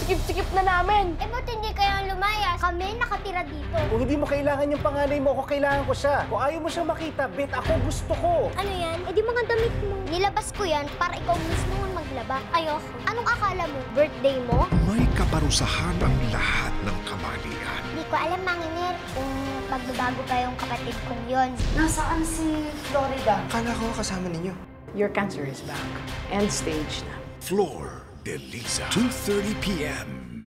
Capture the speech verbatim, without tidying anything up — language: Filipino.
sikip-sikip na namin. Eh, ba't hindi kayo lumayas? Kami nakatira dito. Kung hindi mo kailangan yung panganay mo, ako kailangan ko siya. Kung ayaw mo siyang makita, bet ako gusto ko. Ano yan? Eh, di mga damit mo. Nilabas ko yan para ikaw mismo ang maglaba. Ayoko. Anong akala mo? Birthday mo? May kaparusahan ang lahat ng kamalian. Hindi ko alam, Manginer, kung magbabago pa yung kapatid kong yon. Nasaan si Florida? Akala ko kasama ninyo. Your cancer is back. End stage na. Flor de Liza, two thirty p m